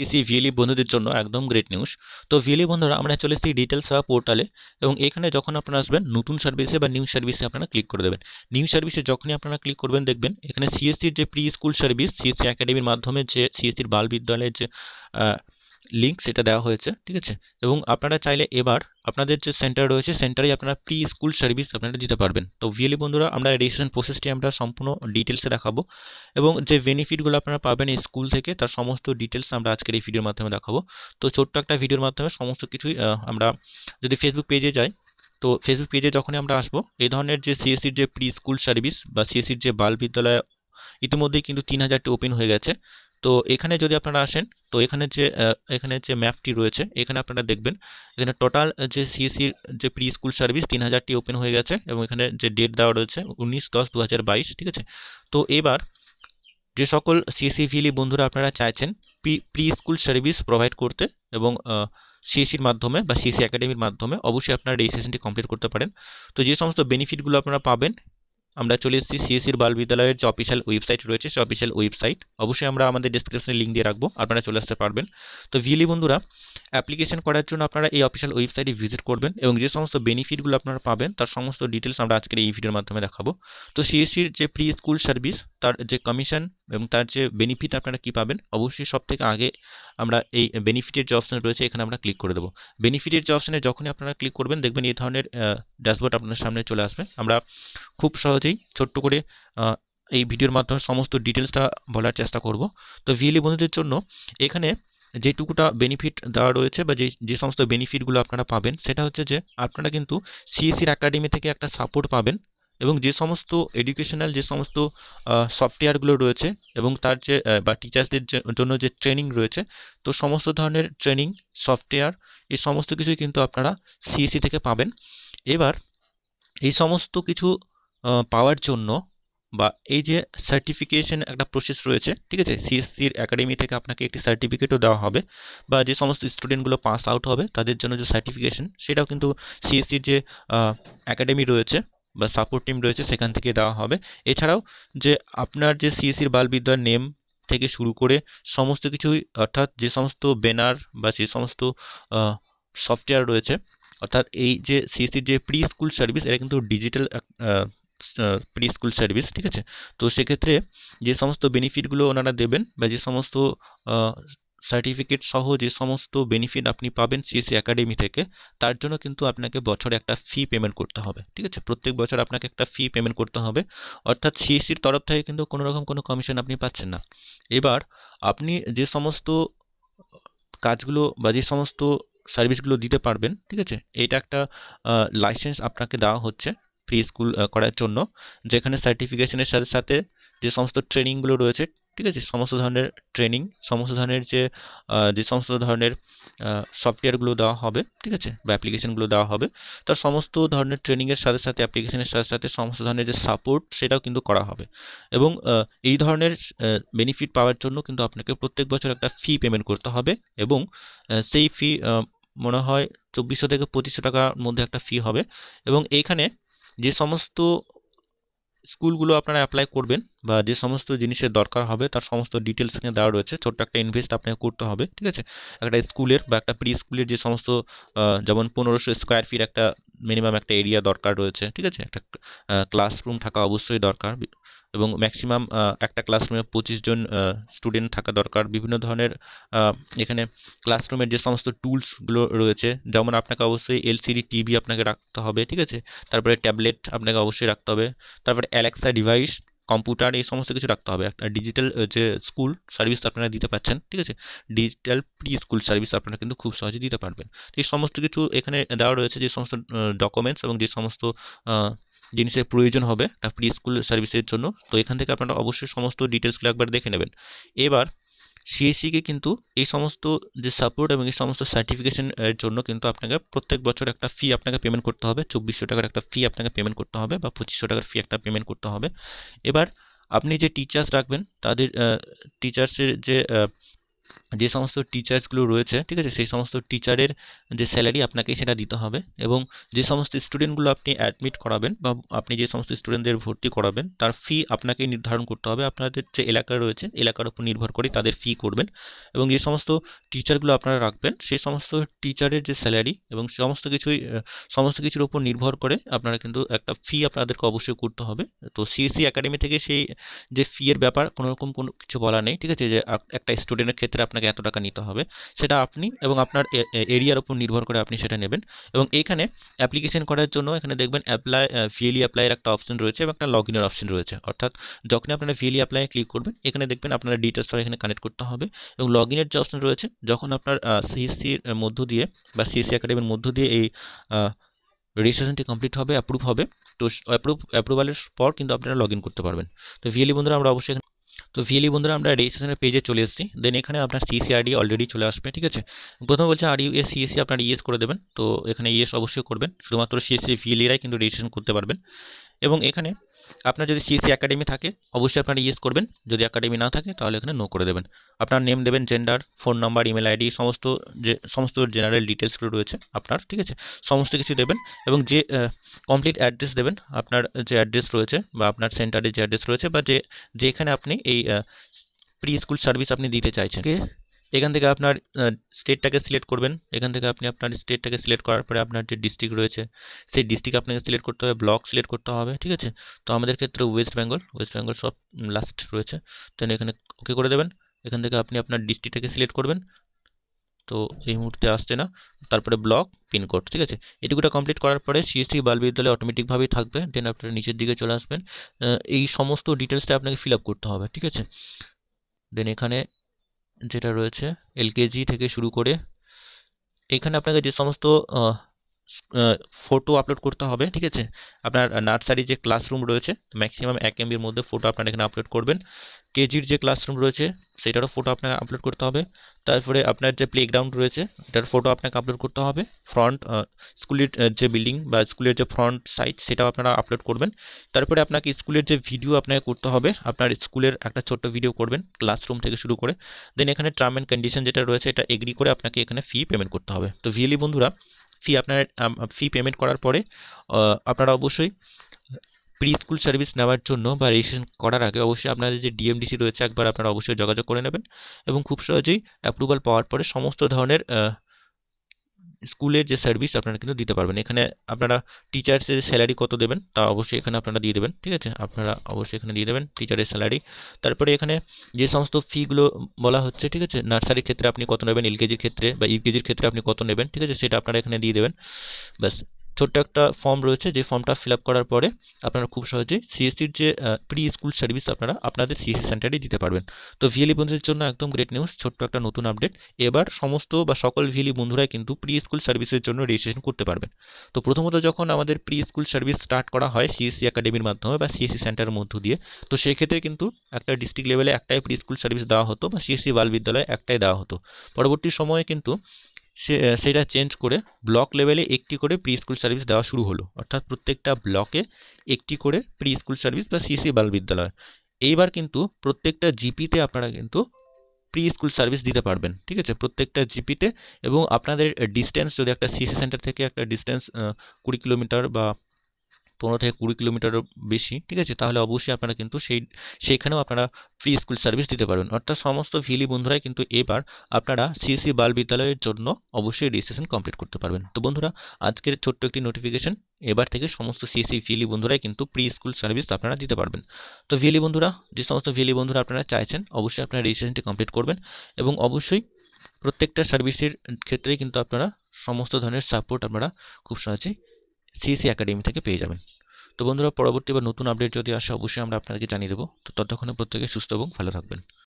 CSC VLE বন্ধুদের জন্য একদম গ্রেট নিউজ। তো ভিএলই বন্ধুরা আমরা চলে এসেছি ডিটেলস বা পোর্টালে, এবং এখানে যখন আপনারা আসবেন নতুন সার্ভিসে বা নিউ সার্ভিসে আপনারা ক্লিক করে দেবেন। নিউ সার্ভিসে যখনই আপনারা ক্লিক করবেন দেখবেন এখানে সিএসসির যে প্রি স্কুল সার্ভিস, সিএসসি একাডেমির মাধ্যমে যে সিএসসির বাল বিদ্যালয়ের যে লিঙ্ক সেটা দেওয়া হয়েছে, ঠিক আছে। এবং আপনারা চাইলে এবার আপনাদের যে সেন্টার রয়েছে সেন্টারেই আপনারা প্রি স্কুল সার্ভিস আপনারা দিতে পারবেন। তো ভিএলই বন্ধুরা আমরা রেজিস্ট্রেশন প্রসেসটি আমরা সম্পূর্ণ ডিটেলসে দেখাবো, এবং যে বেনিফিটগুলো আপনারা পাবেন এই স্কুল থেকে তার সমস্ত ডিটেলস আমরা আজকের এই ভিডিওর মাধ্যমে দেখাবো। তো ছোট্ট একটা ভিডিওর মাধ্যমে সমস্ত কিছুই আমরা যদি ফেসবুক পেজে যাই, তো ফেসবুক পেজে যখনই আমরা আসবো এই ধরনের যে সিএসসির যে প্রি স্কুল সার্ভিস বা সিএসসির যে বাল বিদ্যালয় ইতিমধ্যেই কিন্তু 3000টি ওপেন হয়ে গেছে। তো এখানে যদি আপনারা আসেন, তো এখানে যে ম্যাপটি রয়েছে এখানে আপনারা দেখবেন এখানে টোটাল যে সিএসসির যে প্রি স্কুল সার্ভিস 3000টি ওপেন হয়ে গেছে, এবং এখানে যে ডেট দেওয়া রয়েছে 19/10/2022, ঠিক আছে। তো এবার যে সকল সিএসসি ভিএলই বন্ধুরা আপনারা চাইছেন প্রি স্কুল সার্ভিস প্রোভাইড করতে, এবং সিএসসির মাধ্যমে বা সিএসসি একাডেমির মাধ্যমে অবশ্যই আপনারা রেজিস্ট্রেশনটি কমপ্লিট করতে পারেন। তো যে সমস্ত বেনিফিটগুলো আপনারা পাবেন, আমরা চলে এসেছি সিএসসির বাল বিদ্যালয়ের যে অফিসিয়াল ওয়েবসাইট রয়েছে সেই অফিসিয়াল ওয়েবসাইট, অবশ্যই আমরা আমাদের ডেসক্রিপশনে লিঙ্ক দিয়ে রাখবো, আপনারা চলে আসতে পারবেন। তো ভিএলই বন্ধুরা অ্যাপ্লিকেশন করার জন্য আপনারা এই অফিসিয়াল ওয়েবসাইটে ভিজিট করবেন, এবং যে সমস্ত বেনিফিটগুলো আপনারা পাবেন তার সমস্ত ডিটেলস আমরা আজকের এই ভিডিওর মাধ্যমে দেখাবো। তো সিএসসির যে প্রি স্কুল সার্ভিস তার যে কমিশন এবং তার যে বেনিফিট আপনারা কী পাবেন, অবশ্যই সব থেকে আগে আমরা এই বেনিফিটের যে অপশন রয়েছে এখানে আমরা ক্লিক করে দেবো। বেনিফিটের যে অপশনে যখনই আপনারা ক্লিক করবেন দেখবেন এই ধরনের ড্যাশবোর্ড আপনার সামনে চলে আসবে। আমরা খুব সহজেই ছোট্ট করে এই ভিডিওর মাধ্যমে সমস্ত ডিটেলসটা বলার চেষ্টা করব। তো ভিএলই বন্ধুদের জন্য এখানে যেটুকুটা বেনিফিট দেওয়া রয়েছে বা যে সমস্ত বেনিফিটগুলো আপনারা পাবেন সেটা হচ্ছে যে আপনারা কিন্তু সিএসসির একাডেমি থেকে একটা সাপোর্ট পাবেন, এবং যে সমস্ত এডুকেশনাল যে সমস্ত সফটওয়্যারগুলো রয়েছে এবং তার যে বা টিচার্সদের জন্য যে ট্রেনিং রয়েছে, তো সমস্ত ধরনের ট্রেনিং সফটওয়্যার এই সমস্ত কিছুই কিন্তু আপনারা সিএসসি থেকে পাবেন। এবার এই সমস্ত কিছু পাওয়ার জন্য বা এই যে সার্টিফিকেশন একটা প্রসেস রয়েছে, ঠিক আছে, সিএসসির একাডেমি থেকে আপনাকে একটি সার্টিফিকেটও দেওয়া হবে, বা যে সমস্ত স্টুডেন্টগুলো পাস আউট হবে তাদের জন্য যে সার্টিফিকেশন সেটাও কিন্তু সিএসসির যে একাডেমি রয়েছে বা সাপোর্ট টিম রয়েছে সেখান থেকে দেওয়া হবে। এছাড়াও যে আপনার যে সিএসসির বাল বিদ্যার নেম থেকে শুরু করে সমস্ত কিছুই, অর্থাৎ যে সমস্ত ব্যানার বা যে সমস্ত সফটওয়্যার রয়েছে, অর্থাৎ এই যে সিএসসির যে প্রি স্কুল সার্ভিস এটা কিন্তু ডিজিটাল প্রি স্কুল সার্ভিস, ঠিক আছে। তো সেক্ষেত্রে যে সমস্ত বেনিফিটগুলো ওনারা দেবেন বা যে সমস্ত সার্টিফিকেট সহ যে সমস্ত বেনিফিট আপনি পাবেন সিএসসি একাডেমি থেকে, তার জন্য কিন্তু আপনাকে বছরে একটা ফি পেমেন্ট করতে হবে, ঠিক আছে। প্রত্যেক বছর আপনাকে একটা ফি পেমেন্ট করতে হবে, অর্থাৎ সিএসসির তরফ থেকে কিন্তু কোনো রকম কোনো কমিশন আপনি পাচ্ছেন না। এবার আপনি যে সমস্ত কাজগুলো বা যে সমস্ত সার্ভিসগুলো দিতে পারবেন, ঠিক আছে, এটা একটা লাইসেন্স আপনাকে দেওয়া হচ্ছে প্রি স্কুল করার জন্য, যেখানে সার্টিফিকেশনের সাথে সাথে যে সমস্ত ট্রেনিংগুলো রয়েছে, ঠিক আছে, সমস্ত ধরনের ট্রেনিং, সমস্ত ধরনের যে সমস্ত ধরনের সফটওয়্যারগুলো দেওয়া হবে, ঠিক আছে, বা অ্যাপ্লিকেশনগুলো দেওয়া হবে, তার সমস্ত ধরনের ট্রেনিংয়ের সাথে সাথে অ্যাপ্লিকেশনের সাথে সাথে সমস্ত ধরনের যে সাপোর্ট সেটাও কিন্তু করা হবে। এবং এই ধরনের বেনিফিট পাওয়ার জন্য কিন্তু আপনাকে প্রত্যেক বছর একটা ফি পেমেন্ট করতে হবে, এবং সেই ফি মনে হয় 2400 থেকে 2500 টাকার মধ্যে একটা ফি হবে। এবং এইখানে যে সমস্ত স্কুলগুলো আপনারা অ্যাপ্লাই করবেন বা যে সমস্ত জিনিসের দরকার হবে তার সমস্ত ডিটেলস এখানে দেওয়া রয়েছে। ছোট্ট একটা ইনভেস্ট আপনাকে করতে হবে, ঠিক আছে। একটা স্কুলের বা একটা প্রি স্কুলের যে সমস্ত যেমন 1500 স্কোয়ার ফিট একটা মিনিমাম একটা এরিয়া দরকার রয়েছে, ঠিক আছে। একটা ক্লাসরুম থাকা অবশ্যই দরকার, এবং ম্যাক্সিমাম একটা ক্লাসরুমে 25 জন স্টুডেন্ট থাকা দরকার। বিভিন্ন ধরনের এখানে ক্লাসরুমের যে সমস্ত টুলসগুলো রয়েছে, যেমন আপনাকে অবশ্যই এলসিডি টিভি আপনাকে রাখতে হবে, ঠিক আছে। তারপরে ট্যাবলেট আপনাকে অবশ্যই রাখতে হবে, তারপরে অ্যালেক্সা ডিভাইস, কম্পিউটার, এই সমস্ত কিছু রাখতে হবে। একটা ডিজিটাল যে স্কুল সার্ভিস আপনারা দিতে পারছেন, ঠিক আছে, ডিজিটাল প্রি স্কুল সার্ভিস আপনারা কিন্তু খুব সহজে দিতে পারবেন। এই সমস্ত কিছু এখানে দেওয়া রয়েছে, যে সমস্ত ডকুমেন্টস এবং যে সমস্ত জিনিসের প্রয়োজন হবে একটা প্রি স্কুল সার্ভিসের জন্য। তো এখান থেকে আপনারা অবশ্যই সমস্ত ডিটেলসগুলো একবার দেখে নেবেন। এবার সিএসসিকে কিন্তু এই সমস্ত যে সাপোর্ট এবং এই সমস্ত সার্টিফিকেশন এর জন্য কিন্তু আপনাকে প্রত্যেক বছর একটা ফি আপনাকে পেমেন্ট করতে হবে, 2400 টাকার একটা ফি আপনাকে পেমেন্ট করতে হবে, বা 2500 টাকার ফি একটা পেমেন্ট করতে হবে। এবার আপনি যে টিচার্স রাখবেন তাদের টিচার্সের যে যে সমস্ত টিচার্সগুলো রয়েছে, ঠিক আছে, সেই সমস্ত টিচারের যে স্যালারি আপনাকে সেটা দিতে হবে, এবং যে সমস্ত স্টুডেন্টগুলো আপনি অ্যাডমিট করাবেন বা আপনি যে সমস্ত স্টুডেন্টদের ভর্তি করাবেন তার ফি আপনাকেই নির্ধারণ করতে হবে। আপনাদের যে এলাকা রয়েছে এলাকার উপর নির্ভর করে তাদের ফি করবেন, এবং যে সমস্ত টিচারগুলো আপনারা রাখবেন সেই সমস্ত টিচারের যে স্যালারি এবং সমস্ত কিছুর উপর নির্ভর করে আপনারা কিন্তু একটা ফি আপনাদেরকে অবশ্যই করতে হবে। তো সিএসসি একাডেমি থেকে সেই যে ফি এর ব্যাপার কোনো রকম কোনো কিছু বলা নেই, ঠিক আছে, যে একটা স্টুডেন্টের ক্ষেত্রে আপনাকে এত টাকা নিতে হবে, সেটা আপনি এবং আপনার এরিয়ার উপর নির্ভর করে আপনি সেটা নেবেন। এবং এইখানে অ্যাপ্লিকেশন করার জন্য এখানে দেখবেন অ্যাপ্লাই ভিএলই অ্যাপ্লাইয়ের একটা অপশন রয়েছে এবং একটা লগ ইনের অপশন রয়েছে। অর্থাৎ যখনই আপনারা ভিএলই অ্যাপ্লাই ক্লিক করবেন এখানে দেখবেন আপনার ডিটেলস সব এখানে কানেক্ট করতে হবে, এবং লগ ইনের যে অপশন রয়েছে যখন আপনার সিএসসির মধ্য দিয়ে বা সিএসসি একাডেমির মধ্য দিয়ে এই রেজিস্ট্রেশনটি কমপ্লিট হবে, অ্যাপ্রুভ হবে, তো অ্যাপ্রুভালের পর কিন্তু আপনারা লগ ইন করতে পারবেন। তো ভিএলই বন্ধুরা আমরা অবশ্যই আমরা রেজিস্ট্রেশনের পেজে চলে এসেছি। দেন এখানে আপনার সিএসসি আইডি অলরেডি চলে আসবে, ঠিক আছে। প্রথমে বলছে আর ইউ এস সিএসসি, আপনার ইএস করে দেবেন। তো এখানে ইএস অবশ্যই করবেন, শুধুমাত্র সিএসসি ভিএলইরাই কিন্তু রেজিস্ট্রেশন করতে পারবেন। এবং এখানে আপনার যদি সিএসসি একাডেমি থাকে অবশ্যই আপনারা ইয়েস করবেন, যদি একাডেমি না থাকে তাহলে এখানে নো করে দেবেন। আপনার নেম দেবেন, gender, phone number, email ID, সমস্ত জেনারেল ডিটেলসগুলো রয়েছে আপনার, ঠিক আছে, সমস্ত কিছু দেবেন। এবং যে কমপ্লিট অ্যাড্রেস দেবেন, আপনার যে অ্যাড্রেস রয়েছে বা আপনার সেন্টারের যে অ্যাড্রেস রয়েছে বা যেখানে আপনি এই প্রি স্কুল সার্ভিস আপনি দিতে চাইছেন। এখান থেকে আপনার স্টেটটাকে সিলেক্ট করবেন। এখান থেকে আপনি আপনার স্টেটটাকে সিলেক্ট করার পরে আপনার যে ডিস্ট্রিক্ট রয়েছে সেই ডিস্ট্রিক্ট আপনাকে সিলেক্ট করতে হবে, ব্লক সিলেক্ট করতে হবে, ঠিক আছে। তো আমাদের ক্ষেত্রে ওয়েস্ট বেঙ্গল সব লাস্ট রয়েছে, তো এখানে ওকে করে দেবেন। এখান থেকে আপনি আপনার ডিস্ট্রিক্টটাকে সিলেক্ট করবেন, তো এই মুহূর্তে আসছে না, তারপরে ব্লক, পিনকোড, ঠিক আছে। এটুকুটা কমপ্লিট করার পরে সিএসসি বাল বিদ্যালয় অটোমেটিকভাবেই থাকবে। দেন আপনারা নিচের দিকে চলে আসবেন, এই সমস্ত ডিটেলসটা আপনাকে ফিল আপ করতে হবে, ঠিক আছে। দেন এখানে যেটা রয়েছে এলকেজি থেকে শুরু করে এখানে আপনাকে যে সমস্ত ফটো আপলোড করতে হবে, ঠিক আছে। আপনার নার্সারি যে ক্লাসরুম রয়েছে ম্যাক্সিমাম 1 MBর মধ্যে ফটো আপনারা এখানে আপলোড করবেন। কেজির যে ক্লাসরুম রয়েছে সেটারও ফটো আপনাকে আপলোড করতে হবে। তারপরে আপনার যে প্লেগ্রাউন্ড রয়েছে এটার ফটো আপনাকে আপলোড করতে হবে। ফ্রন্ট স্কুলের যে বিল্ডিং বা স্কুলের যে ফ্রন্ট সাইড সেটাও আপনারা আপলোড করবেন। তারপরে আপনাকে স্কুলের যে ভিডিও আপনাকে করতে হবে, আপনার স্কুলের একটা ছোট্ট ভিডিও করবেন ক্লাসরুম থেকে শুরু করে। দেন এখানে টার্ম অ্যান্ড কন্ডিশন যেটা রয়েছে এটা এগ্রি করে আপনাকে এখানে ফি পেমেন্ট করতে হবে। তো ভিএলই বন্ধুরা ফি পেমেন্ট করার পরে আপনারা অবশ্যই প্রি স্কুল সার্ভিস নেওয়ার জন্য বা রেজিস্ট্রেশন করার আগে অবশ্যই আপনাদের যে ডিএমডিসি রয়েছে একবার আপনারা অবশ্যই যোগাযোগ করে নেবেন, এবং খুব সহজেই অ্যাপ্রুভাল পাওয়ার পরে সমস্ত ধরনের স্কুলের যে সার্ভিস আপনারা কিন্তু দিতে পারবেন। এখানে আপনারা টিচার্সের স্যালারি কত দেবেন তা অবশ্যই এখানে আপনারা দিয়ে দেবেন, ঠিক আছে, আপনারা অবশ্যই এখানে দিয়ে দেবেন টিচারের স্যালারি। তারপরে এখানে যে সমস্ত ফিগুলো বলা হচ্ছে, ঠিক আছে, নার্সারির ক্ষেত্রে আপনি কত নেবেন, এলকেজির ক্ষেত্রে বা ইউকেজির ক্ষেত্রে আপনি কত নেবেন, ঠিক আছে, সেটা আপনারা এখানে দিয়ে দেবেন। ব্যাস, ছোট্ট একটা ফর্ম রয়েছে, যে ফর্মটা ফিল আপ করার পরে আপনারা খুব সহজেই সিএসসির যে প্রি স্কুল সার্ভিস আপনারা আপনাদের সিএসসি সেন্টারে দিতে পারবেন। তো ভিএলই বন্ধুদের জন্য একদম গ্রেট নিউজ, ছোট্ট একটা নতুন আপডেট। এবার সমস্ত বা সকল ভিএলই বন্ধুরাই কিন্তু প্রি স্কুল সার্ভিসের জন্য রেজিস্ট্রেশন করতে পারবেন। তো প্রথমত যখন আমাদের প্রি স্কুল সার্ভিস স্টার্ট করা হয় সিএসসি একাডেমির মাধ্যমে বা সিএসসি সেন্টারের মধ্য দিয়ে, তো সেই ক্ষেত্রে কিন্তু একটা ডিস্ট্রিক্ট লেভেলে একটাই প্রি স্কুল সার্ভিস দেওয়া হতো বা সিএসসি বাল বিদ্যালয়ে একটাই দেওয়া হতো। পরবর্তী সময়ে কিন্তু সেটা চেঞ্জ করে ব্লক লেভেলে একটি করে প্রি স্কুল সার্ভিস দেওয়া শুরু হলো, অর্থাৎ প্রত্যেকটা ব্লকে একটি করে প্রি স্কুল সার্ভিস বা সিএসসি বাল বিদ্যালয়। এইবার কিন্তু প্রত্যেকটা জিপিতে আপনারা কিন্তু প্রি স্কুল সার্ভিস দিতে পারবেন, ঠিক আছে, প্রত্যেকটা জিপিতে। এবং আপনাদের ডিস্টেন্স যদি একটা সিএসসি সেন্টার থেকে একটা ডিস্টেন্স 20 কিলোমিটার বা 15 থেকে 20 কিলোমিটারও বেশি, ঠিক আছে, তাহলে অবশ্যই আপনারা কিন্তু সেইখানেও আপনারা ফ্রি স্কুল সার্ভিস দিতে পারবেন। অর্থাৎ সমস্ত ভিএলই বন্ধুরাই কিন্তু এবার আপনারা সিএসসি বাল বিদ্যালয়ের জন্য অবশ্যই রেজিস্ট্রেশন কমপ্লিট করতে পারবেন। তো বন্ধুরা, আজকের ছোট্ট একটি নোটিফিকেশন, এবার থেকে সমস্ত সিএসসি ভিএলই বন্ধুরাই কিন্তু প্রি স্কুল সার্ভিস আপনারা দিতে পারবেন। তো ভিএলই বন্ধুরা, যে সমস্ত ভিএলই বন্ধুরা আপনারা চাইছেন অবশ্যই আপনারা রেজিস্ট্রেশনটি কমপ্লিট করবেন, এবং অবশ্যই প্রত্যেকটা সার্ভিসের ক্ষেত্রেই কিন্তু আপনারা সমস্ত ধরনের সাপোর্ট আপনারা খুব সহজেই সিএসসি একাডেমি থেকে পেয়ে যাবেন। তো বন্ধুরা, পরবর্তী বা নতুন আপডেট যদি আসে অবশ্যই আমরা আপনাদেরকে জানিয়ে দেবো। তো ততক্ষণে প্রত্যেকে সুস্থ এবং ভালো থাকবেন।